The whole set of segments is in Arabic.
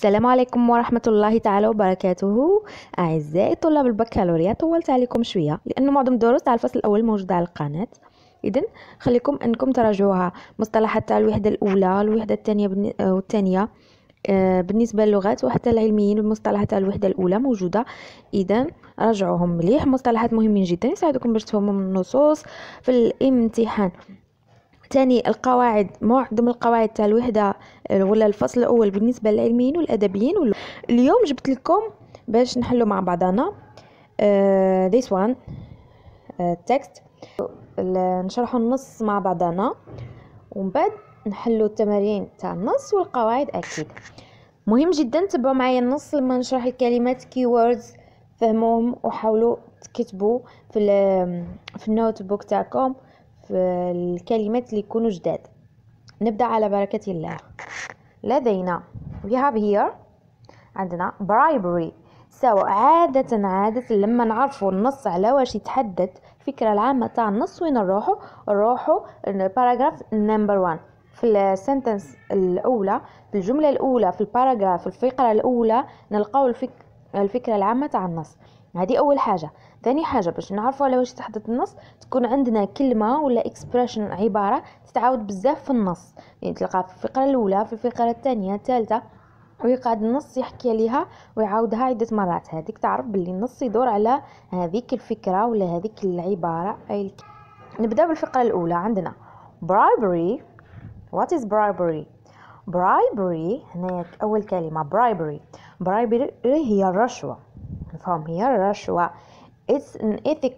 السلام عليكم ورحمة الله تعالى وبركاته. أعزائي طلاب البكالوريا، طولت عليكم شوية لأنه معظم الدروس تاع الفصل الأول موجودة على القناة. إذن خليكم أنكم تراجعوها، مصطلحات تاع الوحدة الأولى، الوحدة الثانية والثانية بالنسبة للغات، وحتى العلميين المصطلحات تاع الوحدة الأولى موجودة. إذن راجعوهم مليح، مصطلحات مهمين جدا يساعدكم باش تفهموا من النصوص في الامتحان. تاني القواعد، معظم القواعد تاع الوحدة ولا الفصل الأول بالنسبة للعلميين والأدبيين. اليوم جبت لكم باش نحلو مع بعضنا this one text، نشرحوا النص مع بعضنا ومن بعد نحلو التمارين تاع النص والقواعد. أكيد مهم جدا تبعوا معايا النص لما نشرح الكلمات keywords، فهموهم وحاولوا تكتبوا في النوت بوك تاعكم في الكلمات اللي يكونوا جداد. نبدأ على بركة الله. لدينا we have here عندنا bribery. عادة لما نعرفوا النص على واش يتحدث، الفكرة العامة تاع النص وين نروحوا paragraph number 1 في السنتنس الأولى، في الجملة الأولى، في الباراجراف، في الفقرة الأولى نلقاو الفكرة العامة تاع النص. هذه أول حاجة. ثاني حاجة باش نعرفوا على واش يتحدث النص، تكون عندنا كلمة ولا expression، عبارة تتعاود بزاف في النص، يعني تلقى في الفقرة الأولى، في الفقرة الثانية، الثالثة، ويقعد النص يحكي عليها ويعاودها عدة مرات. هذيك تعرف باللي النص يدور على هذيك الفكرة ولا هذيك العبارة. نبدأ بالفقرة الأولى. عندنا bribery. What is bribery? bribery هنا أول كلمة bribery هي الرشوة. نفهم هي الرشوة. It's an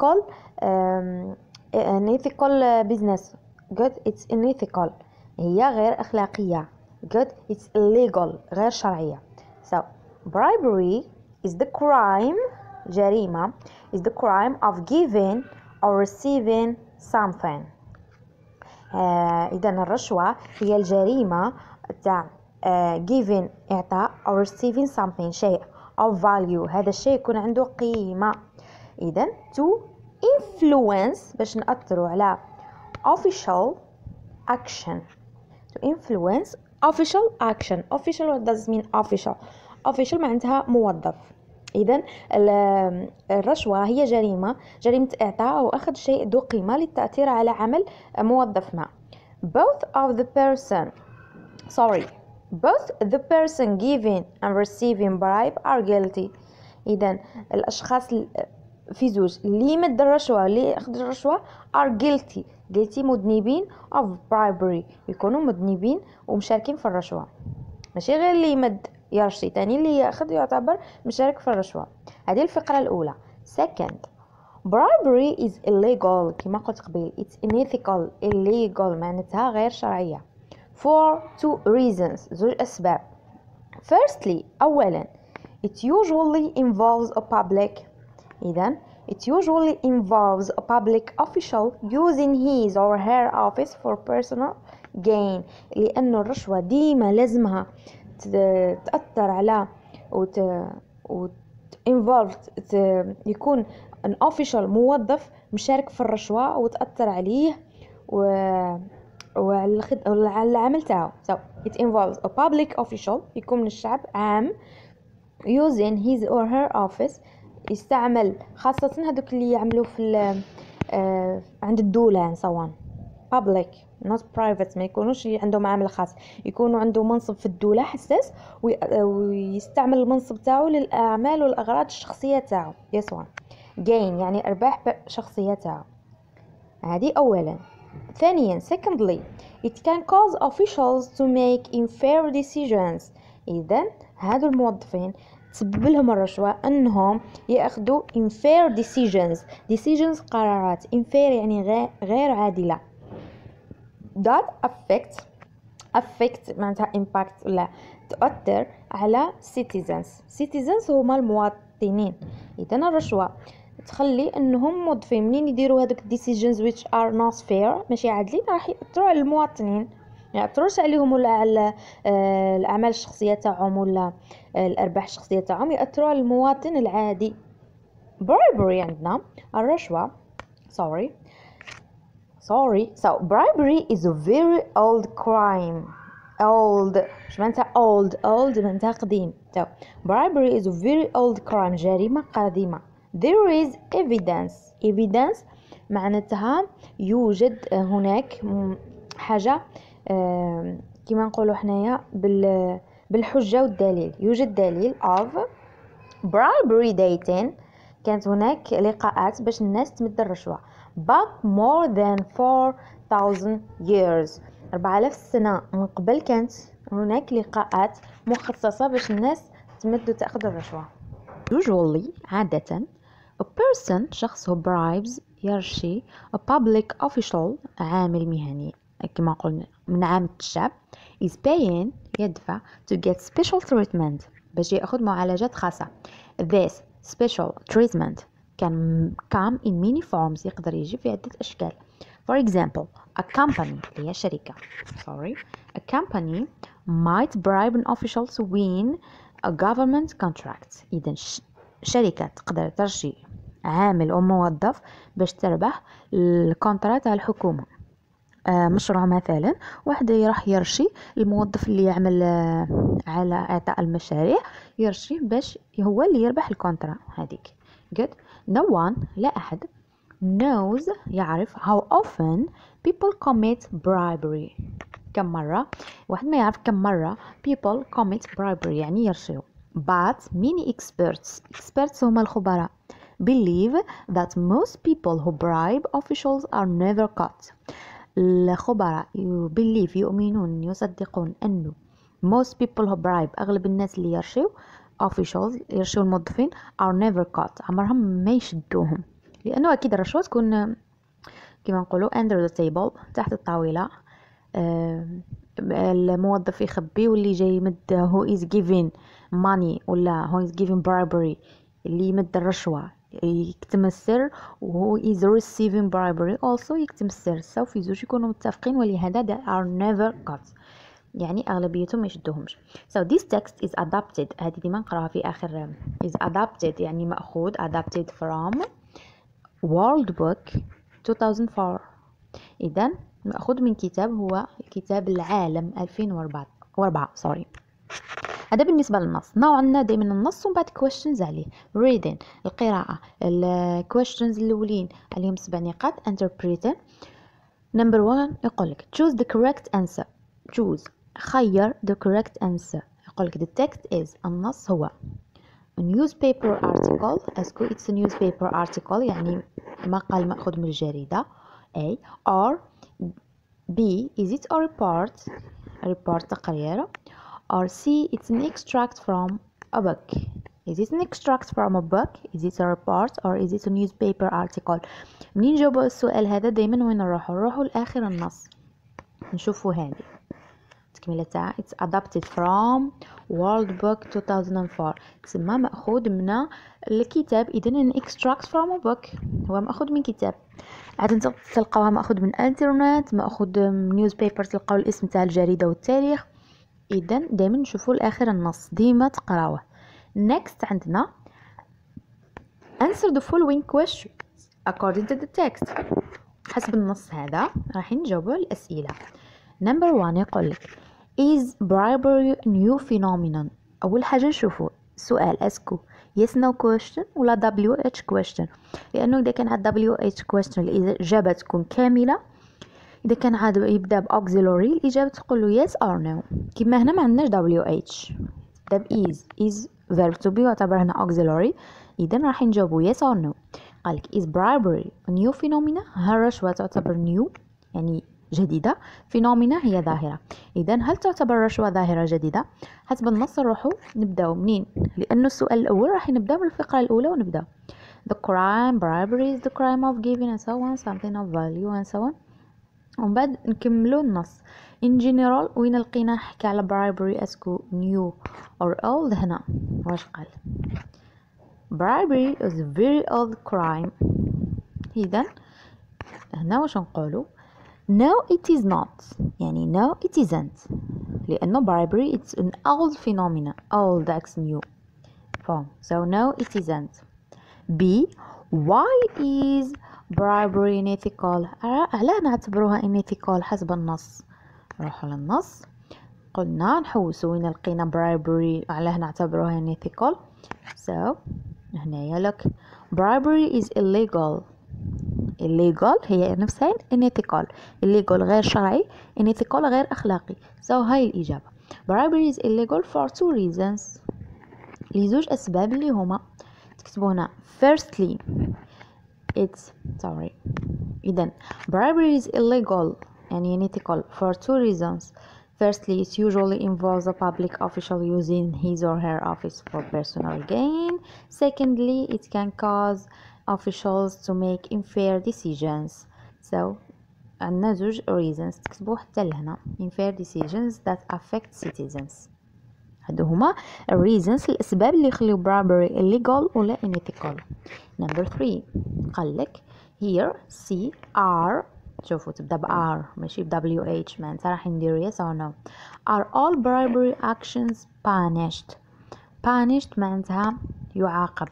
ethical business. Good. It's unethical. هي غير أخلاقية. Good. It's illegal. غير شرعية. So bribery is the crime. جريمة is the crime of giving or receiving something. إذن الرشوة هي الجريمة تاع giving إعطاء or receiving something شيء of value. هذا الشيء يكون عنده قيمة. إذن to influence باش نأثروا على official action. to influence official action. official what does mean official معناتها موظف. إذن الرشوة هي جريمة إعطاء أو أخذ شيء ذو قيمة للتأثير على عمل موظف ما. both the person giving and receiving bribe are guilty. إذن الأشخاص في زوج اللي يمد الرشوة واللي يأخذ الرشوة are guilty مذنبين of bribery، يكونوا مذنبين ومشاركين في الرشوة. ماشي غير اللي يمد يرشي، تاني اللي يأخذ يعتبر مشارك في الرشوة. هذه الفقرة الأولى. second bribery is illegal كما قلت قبل. it's unethical. illegal معناتها غير شرعية for 2 reasons. زوج أسباب. firstly أولا it usually involves a public. إذن it usually involves a public official using his or her office for personal gain. لأن الرشوة ديما لازمها تأثر على involved يكون an official موظف مشارك في الرشوة وتأثر عليه وعلى العمل تاعه. so it involves a public official يكون من الشعب عام using his or her office، يستعمل خاصة هذوك اللي يعملوا في عند الدولة يعني سواء public not private، ما يكونوش عندهم عمل خاص، يكونوا عنده منصب في الدولة حساس ويستعمل المنصب تاعه للأعمال والأغراض الشخصية تاعه. yes one gain يعني أرباح شخصية تاعه. هذه أولا. ثانيا secondly it can cause officials to make unfair decisions. إذن هذو الموظفين تسبب لهم الرشوة أنهم يأخذوا unfair decisions قرارات. unfair يعني غير عادلة. that affect معناتها impact ولا تؤثر على citizens هما المواطنين. إذن الرشوة تخلي أنهم موظفين منين يديروا هذوك decisions which are not fair ماشي عادلين، راح يأثروا على المواطنين، يأثروش عليهم ولا على الأعمال الشخصية تاعهم ولا الأرباح الشخصية تاعهم، يأثروا على المواطن العادي. bribery عندنا الرشوة. So bribery is a very old crime. old مش معناتها old معناتها قديم. so bribery is a very old crime جريمة قديمة. there is evidence معناتها يوجد هناك حاجة كما نقولوا حنايا بالحجة والدليل. يوجد دليل of bribery dating، كانت هناك لقاءات باش الناس تمد الرشوة but more than 4,000 years 4000 سنة من قبل كانت هناك لقاءات مخصصة باش الناس تمد وتأخذ الرشوة. usually عادة a person شخص هو bribes يرشي a public official عامل مهني كما قلنا من عامة الشعب is paying يدفع to get special treatment باش يأخذ معالجات خاصة. this special treatment can come in many forms يقدر يجي في عدة أشكال. for example a company هي شركة a company might bribe an official to win a government contract. إذا شركة تقدر ترشي عامل أو موظف باش تربح الكونترات على الحكومة. مشروع مثلا واحد راح يرشي الموظف اللي يعمل على اعطاء المشاريع يرشي باش هو اللي يربح الكونترا هذيك. good no one لا احد knows يعرف how often people commit bribery كم مرة واحد ما يعرف كم مرة people commit bribery يعني يرشيو. but many experts هما الخبراء believe that most people who bribe officials are never caught. الخبراء يؤمنون يصدقون أنه most people who bribe أغلب الناس اللي يرشيو officials يرشيو الموظفين are never caught عمرهم ما يشدوهم لأنه أكيد الرشوة تكون كما نقولوا under the table تحت الطاولة. الموظف يخبي واللي جاي يمد who is giving money ولا who is giving bribery اللي يمد الرشوة يكتم السر وهو is receiving bribery also يكتم السر. سوف يزوج يكونوا متفقين ولهذا they are never caught يعني أغلبيتهم ما يشدوهمش. so this text is adapted هذه ديما نقراها في آخر is adapted يعني مأخوذ adapted from World Book 2004 إذن مأخوذ من كتاب هو كتاب العالم 2004 هذا بالنسبة للنص. نوع عندنا دائما النص ومن بعد questions عليه reading القراءة questions الأولين عليهم 7 نقاط interpreting. number 1 يقولك choose the correct answer خير the correct answer. يقولك the text is النص هو a newspaper article اسكو it's a newspaper article يعني مقال مأخوذ من الجريدة A or B is it a report تقرير or C it's an extract from a book. Is it an extract from a book? Is it a report or is it a newspaper article? منين نجاوبوا السؤال هذا دايما وين نروحوا لآخر النص نشوفوا هذه التكملة تاعها it's adapted from World Book 2004 تسمى مأخوذ من الكتاب. إذن an extract from a book هو مأخوذ من كتاب. عادة تلقاوها مأخوذ من الانترنت مأخوذ من newspaper تلقاو الاسم تاع الجريدة والتاريخ. إذن دايما نشوفوا لآخر النص ديما تقراوه. next عندنا answer the following questions according to the text حسب النص هذا راح نجاوبوا الأسئلة. number 1 يقولك is bribery a new phenomenon. أول حاجة نشوفوا سؤال اسكو yes no question ولا WH question لأنه إذا كان عاد WH question الإجابة تكون كاملة. إذا كان عاد يبدأ بauxiliary الإجابة تقول له yes or no. كما هنا ما عندناش WH يبدأ is verb to be يعتبر هنا auxiliary إذن راح نجاوبوا yes or no. قالك is bribery a new phenomena الرشوة تعتبر new يعني جديدة phenomena هي ظاهرة. إذن هل تعتبر الرشوة ظاهرة جديدة؟ حسب النص نروحوا نبدأ منين لأنه السؤال الأول راح نبدأ بالفقرة الأولى ونبدأ the crime bribery is the crime of giving and so on something of value and so on ومن بعد نكملوا النص in general وين لقينا حكى على bribery اسكو new or old. هنا واش قال bribery is a very old crime. إذن هنا واش نقولوا no it is not يعني no it isn't لأنه bribery it's an old phenomena old that's new form so no it isn't. B why is bribery unethical علاه نعتبروها unethical حسب النص. نروحوا للنص قلنا نحوسو وين لقينا bribery علاه نعتبروها unethical. so هنايا look bribery is illegal هي نفسها unethical. illegal غير شرعي، unethical غير أخلاقي. so هاي الإجابة. bribery is illegal for 2 reasons، لزوج أسباب اللي هما تكتبوا هنا firstly إذن bribery is illegal يعني unethical for 2 reasons. Firstly, it usually involves a public official using his or her office for personal gain. Secondly, it can cause officials to make unfair decisions. So, عندنا زوج reasons تكتبوا حتى لهنا unfair decisions that affect citizens. هادو هما reasons الأسباب اللي يخليو bribery illegal ولا unethical. Number 3 قالك here C R شوفوا تبدأ ب R ماشي ب WH معناتها راح نديرو yes or no. Are all bribery actions punished معناتها يعاقب.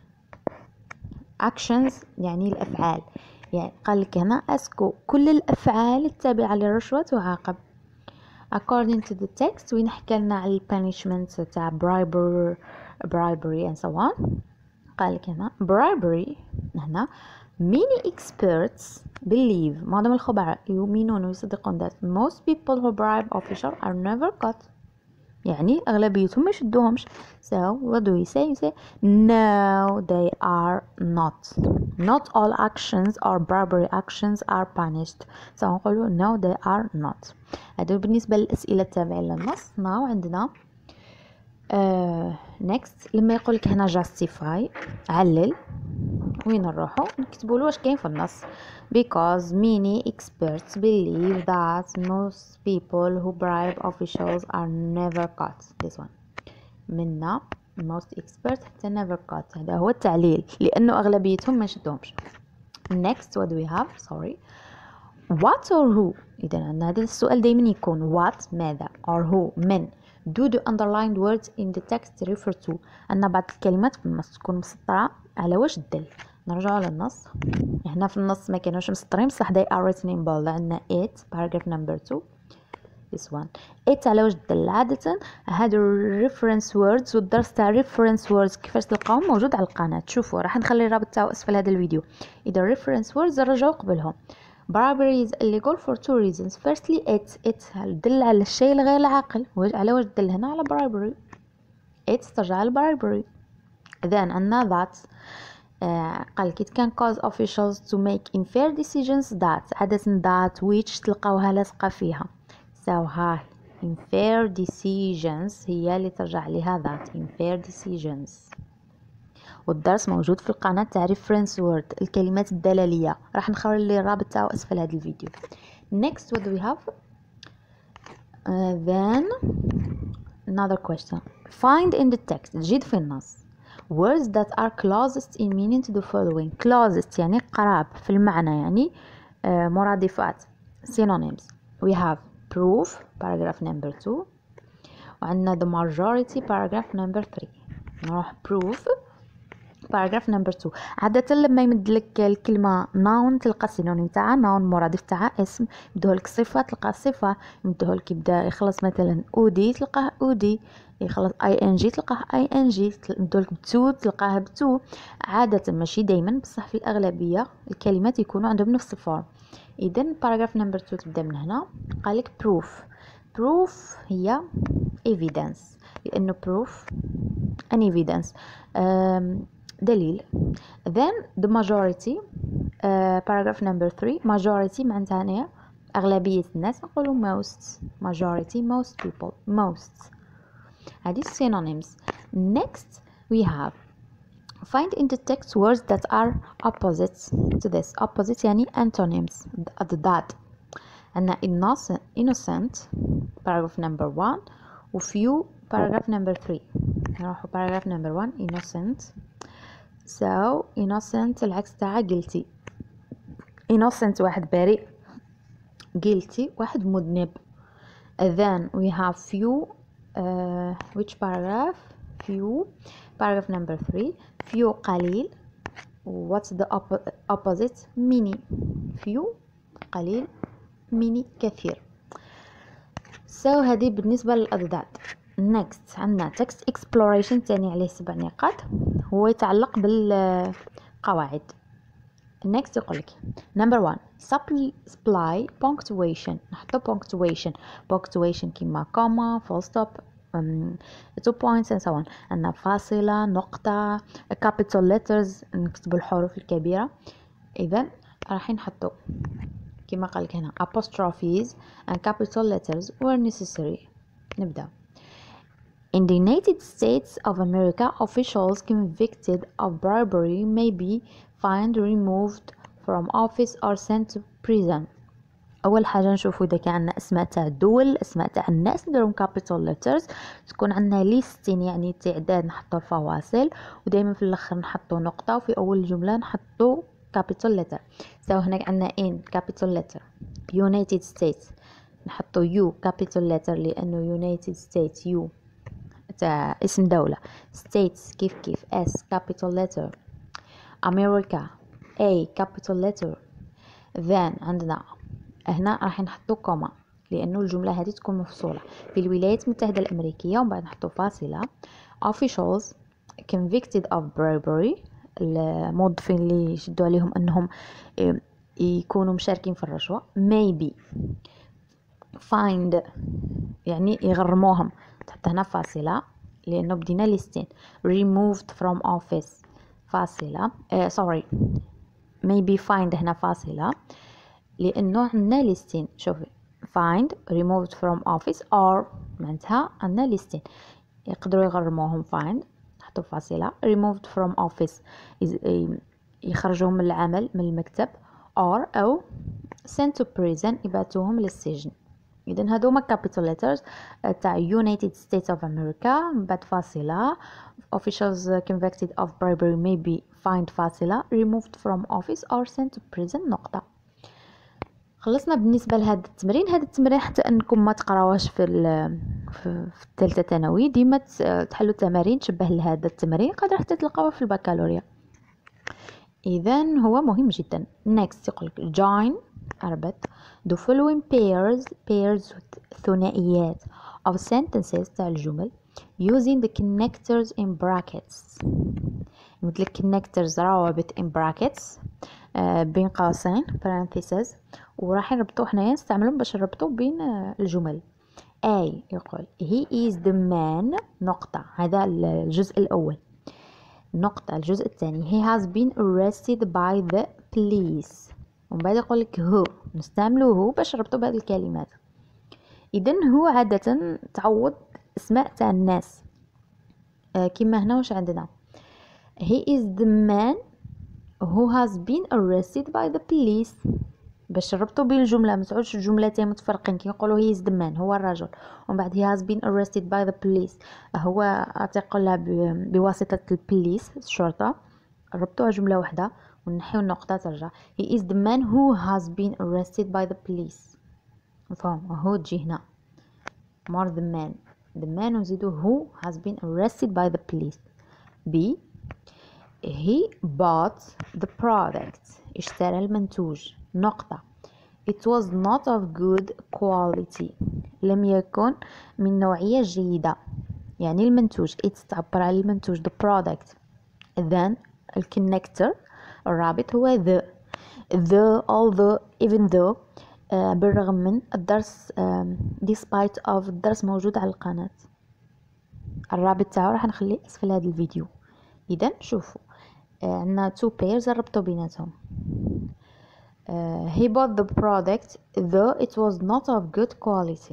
actions يعني الأفعال، يعني قالك هنا اسكو كل الأفعال التابعة للرشوة تعاقب. according to the text وين حكالنا على punishment تاع bribery and so on. قالك هنا bribery هنا many experts believe معظم الخبراء يؤمنون ويصدقون that most people who bribe officials are never caught يعني أغلبيتهم ما يشدوهمش. so what do we say? no they are not all actions or bribery actions are punished. so نقولوا no they are not. هذا بالنسبة للأسئلة التابعة للنص. now عندنا next لما يقولك هنا justify علل وين نروحو نكتبوا له واش كاين في النص. because many experts believe that most people who bribe officials are never caught. this one منا most experts حتى never caught هذا هو التعليل لأنه أغلبيتهم ما شدهمش. next what do we have what or who. إذا عندنا هذا السؤال دايما يكون what ماذا or who من. do the underlined words in the text refer to. أن بعض الكلمات في النص تكون مسطرة على واش تدل. نرجع للنص. هنا في النص ما كانوش مسطرين بصح they are written in bold. عندنا it paragraph number 2 this one it على واش تدل. عادة هادو reference words والدرس تاع reference words كيفاش تلقاهم موجود على القناة. شوفوا راح نخلي الرابط تاعو اسفل هذا الفيديو. إذا reference words رجعوا قبلهم. bribery is illegal for 2 reasons. firstly it دل على الشيء الغير العاقل. على واش دل هنا على bribery. it ترجع على bribery. then عندنا that قالك it can cause officials to make unfair decisions that عادة that which تلقاوها لاصقة فيها. so هاي unfair decisions هي اللي ترجع لها that unfair decisions. والدرس موجود في القناة تاع reference word الكلمات الدلالية. راح نخلي لي الرابط تاعو اسفل هذا الفيديو. next what do we have then another question find in the text جد في النص words that are closest in meaning to the following. closest يعني قراب في المعنى يعني مرادفات synonyms. we have proof paragraph number 2 وعندنا the majority paragraph number 3. نروح proof paragraph number 2. عادة لما يمد لك الكلمة noun تلقى السينونيم تاعها noun مرادف تاعها اسم. يمدوهلك صفة تلقى صفة. يمدوهلك يبدا يخلص مثلا اودي تلقاه اودي. يخلص ing تلقاه ing. يمدوهلك بتو تلقاه بتو. عادة ماشي دايما بصح في الأغلبية الكلمات يكونوا عندهم نفس الفورم. إذن paragraph number 2 تبدا من هنا. قالك proof هي evidence لأنه proof an evidence دليل. then the majority paragraph number 3 majority معناتها هنا أغلبية الناس. نقولوا most majority most people most. هذه synonyms. next we have find in the text words that are opposites to this. opposite يعني antonyms that. عندنا innocent paragraph number 1 و few paragraph number 3. نروحوا paragraph number 1 innocent. so innocent العكس تاعها guilty. innocent واحد بريء guilty واحد مذنب. then we have few which paragraph few paragraph number 3 few قليل. what's the opposite many. few قليل many كثير. هذه بالنسبة للأضداد. next عندنا text exploration تاني عليه 7 نقاط، هو يتعلق بالقواعد. next يقولك number 1 supply punctuation. نحطو punctuation كيما comma full stop 2 points and so on. عندنا فاصلة، نقطة، capital letters نكتب الحروف الكبيرة. إذا راح نحطو كما قالك هنا apostrophes and capital letters where necessary. نبدأ. In the United States of America, officials convicted of bribery may be fined, removed from office or sent to prison. أول حاجة نشوفو إذا كان عندنا أسماء تاع الدول، أسماء تاع الناس نديرهم capital letters. تكون عندنا listing يعني تعداد نحطو الفواصل، ودايما في الآخر نحطو نقطة، وفي أول الجملة نحطو capital letter. هناك عندنا in capital letter United States نحطو U capital letter لأنه United States U تاع اسم دولة. States كيف S capital letter. America A capital letter. Then عندنا هنا راح نحطو كوما لأنه الجملة هذه تكون مفصولة. في الولايات المتحدة الأمريكية ومن بعد نحطو فاصلة. Officials convicted of bribery الموظفين اللي يشدوا عليهم أنهم يكونوا مشاركين في الرشوة. maybe fined يعني يغرموهم، تحط هنا فاصلة لأنه بدينا ليستين. removed from office فاصلة sorry maybe fined هنا فاصلة لأنه عندنا ليستين. شوفي fined removed from office or معناتها عندنا ليستين يقدروا يغرموهم fined نحطو فاصلة. removed from office يخرجوهم من العمل من المكتب or أو sent to prison يبعثوهم للسجن. إذن هذوما capital letters تاع United States of America بعد فاصلة. officials convicted of bribery may be fined فاصلة removed from office or sent to prison نقطة. خلصنا بالنسبة لهذا التمرين. هذا التمرين حتى أنكم ما تقراوهاش في الثالثة ثانوي، ديما تحلوا تمارين تشبه لهذا التمرين قادر حتى تلقاوه في البكالوريا. إذن هو مهم جدا. next يقولك join أربط the following pairs ثنائيات of sentences تاع الجمل using the connectors in brackets. مثل connectors روابط in brackets بين قوسين parentheses، وراح نربطو حنايا نستعملهم باش نربطو بين الجمل. A يقول he is the man نقطة، هذا الجزء الأول. نقطة الجزء الثاني he has been arrested by the police، ومن بعد يقول لك هو نستعملو هو باش نربطو بهذه الكلمات. إذن هو عادة تعوض اسماء تاع الناس كيما هنا واش عندنا he is the man who has been arrested by the police باش نربطو بين الجمله ما تعودش الجملتين متفرقين. كي نقولوا he is the man هو الرجل ومن بعد he has been arrested by the police هو اعتقلها بواسطه البوليس الشرطه، ربطوها جمله واحده ونحيو النقطه ترجع he is the man who has been arrested by the police. مفهوم؟ هو تجي هنا more the man ونزيدو who has been arrested by the police. B he bought the product اشترى المنتوج نقطة it was not of good quality لم يكن من نوعية جيدة، يعني المنتوج it تعبر عن المنتوج the product. then الكونكتور الرابط هو the although even though بالرغم من الدرس despite of الدرس موجود على القناة، الرابط تاعو راح نخليه اسفل هذا الفيديو. اذا شوفوا عندنا two pairs نربطو بيناتهم. he bought the product though it was not of good quality.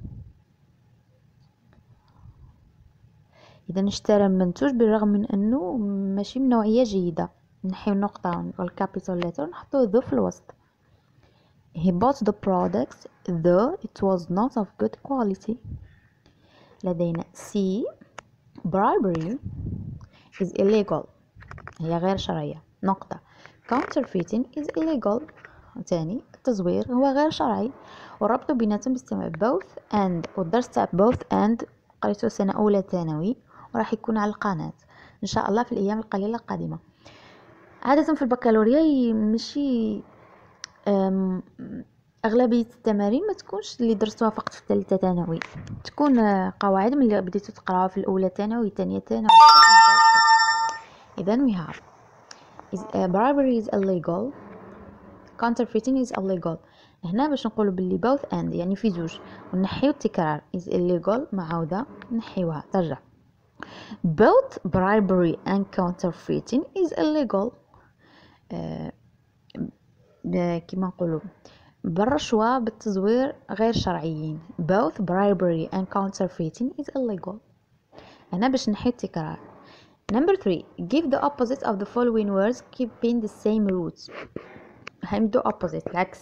إذا اشترى المنتوج بالرغم من أنه ماشي من نوعية جيدة، نحيو النقطة والكابيتال letter نحطو the في الوسط. he bought the product though it was not of good quality. لدينا C bribery is illegal هي غير شرعية نقطة counterfeiting is illegal تاني التزوير هو غير شرعي، وربطوا بيناتهم باستعمال both and، والدرس تاع both and قريته سنة أولى ثانوي وراح يكون على القناة إن شاء الله في الأيام القليلة القادمة. عادة في البكالوريا ماشي اغلبيه التمارين ما تكونش اللي درتوها فقط في الثالثه ثانوي، تكون قواعد من اللي بديتو تقراوها في الاولى ثانوي ثانيه ثانوي. اذا we have is bribery is illegal, counterfeiting is illegal. هنا باش نقولوا باللي both and يعني في زوج، ونحيو التكرار is illegal معاوده نحيوها ترجع. both bribery and counterfeiting is illegal. كما نقولوا بالرشوة بالتزوير غير شرعيين. both bribery and counterfeiting is illegal. هنا باش نحيو التكرار. number 3 give the opposite of the following words keeping the same roots. هنبدو opposite العكس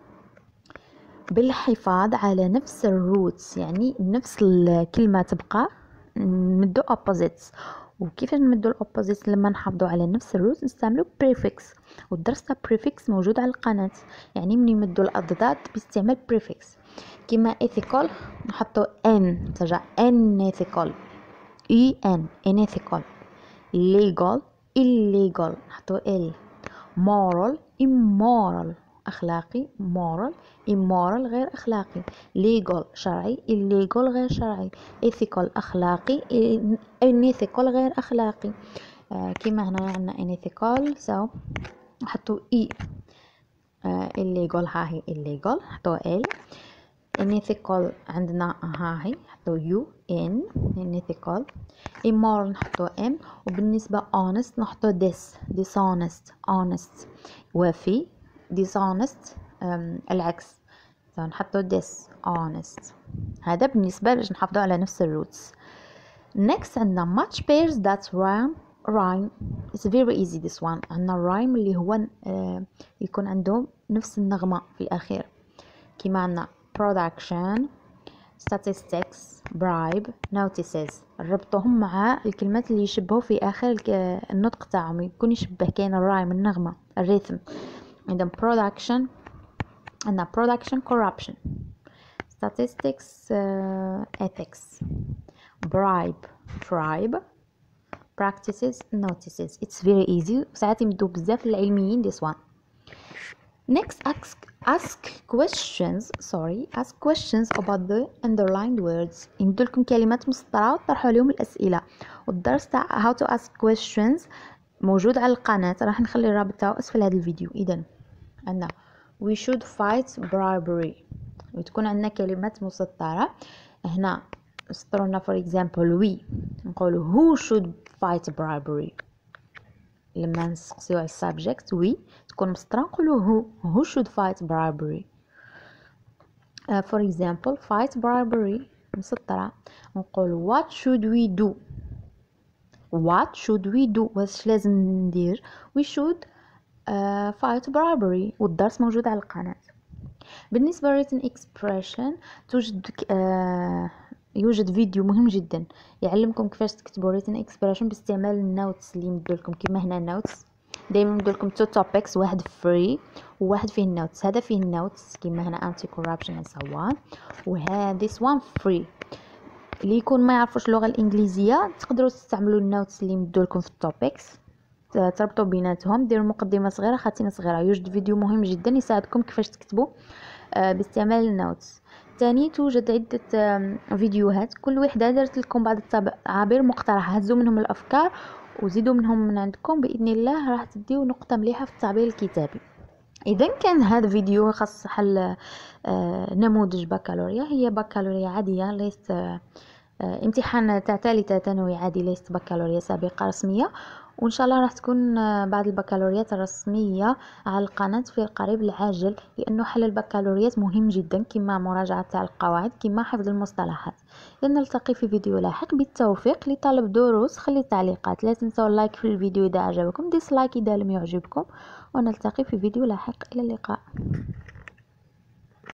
بالحفاظ على نفس الروتس، يعني نفس الكلمة تبقى نمدو opposites. وكيفاش نمدو الopposites؟ لما نحافظوا على نفس الروتس نستعملوا prefix، والدرس تاع prefix موجود على القناة. يعني من يمدوا الأضداد باستعمال prefix. كما ethical نحطوا n ترجع unethical unethical. legal illegal نحطوا l. moral immoral أخلاقي moral immoral غير أخلاقي. legal شرعي illegal غير شرعي. ethical أخلاقي unethical غير أخلاقي. كما هنا عندنا unethical so نحطوا e. illegal ها هي illegal نحطوا l. unethical عندنا ها هي نحطوا u n unethical. immoral نحطوا m. وبالنسبة honest نحطوا dishonest honest وفي dishonest العكس نحطوا dishonest. هذا بالنسبة باش نحافظوا على نفس الروتس. next عندنا much pairs that rhyme it's very easy this one. عندنا rhyme اللي هو يكون عندهم نفس النغمة في الأخير، كما عندنا production statistics bribe notices. ربطوهم مع الكلمات اللي يشبهوا في آخر النطق تاعهم، يكون يشبه كاين الرايم النغمة الريتم. عندنا production عندنا production corruption statistics ethics bribe practices notices. it's very easy. ساعات يمدوا بزاف العلميين this one. next ask questions about the underlined words. يمدوا لكم كلمات مسطرة وتطرحوا عليهم الأسئلة. والدرس تاع how to ask questions موجود على القناة، راح نخلي الرابط تاعو أسفل هذا الفيديو. إذن عندنا we should fight bribery وتكون عندنا كلمات مسطرة. هنا سطرونا for example we نقولوا who should fight bribery. لما نسقسيو على subject we تكون مسطرة نقولوا who should fight bribery. for example fight bribery مسطرة نقول what should we do واش لازم ندير. we should fight bribery والدرس موجود على القناة. بالنسبة written expression يوجد فيديو مهم جدا يعلمكم كيفاش تكتبوا written expression باستعمال النوتس اللي مدولكم. كما هنا نوتس دائما مدولكم 2 topics، واحد free وواحد فيه النوتس. هذا فيه النوتس كما هنا anti corruption and so on، وهذا this one free. اللي يكون ما يعرفوش اللغة الإنجليزية تقدروا تستعملوا النوتس اللي مدولكم في التوبكس، تربطوا بيناتهم، ديروا مقدمة صغيرة خاتمة صغيرة. يوجد فيديو مهم جدا يساعدكم كيفاش تكتبوا باستعمال النوتس. ثاني توجد عدة فيديوهات كل وحدة درت لكم بعض التعابير مقترحة، هزوا منهم الأفكار وزيدوا منهم من عندكم، بإذن الله راح تديو نقطة مليحة في التعبير الكتابي. إذا كان هذا فيديو خاص حل نموذج بكالوريا، هي بكالوريا عادية ليست امتحان تاع ثالثة ثانوي عادي، ليست بكالوريا سابقة رسمية. وإن شاء الله راح تكون بعض البكالوريات الرسمية على القناة في القريب العاجل، لأنه حل البكالوريات مهم جدا، كما مراجعة تاع القواعد كما حفظ المصطلحات. نلتقي في فيديو لاحق. بالتوفيق. لطالب دروس خلي تعليقات، لا تنسوا اللايك في الفيديو إذا أعجبكم، ديسلايك إذا لم يعجبكم، ونلتقي في فيديو لاحق. إلى اللقاء.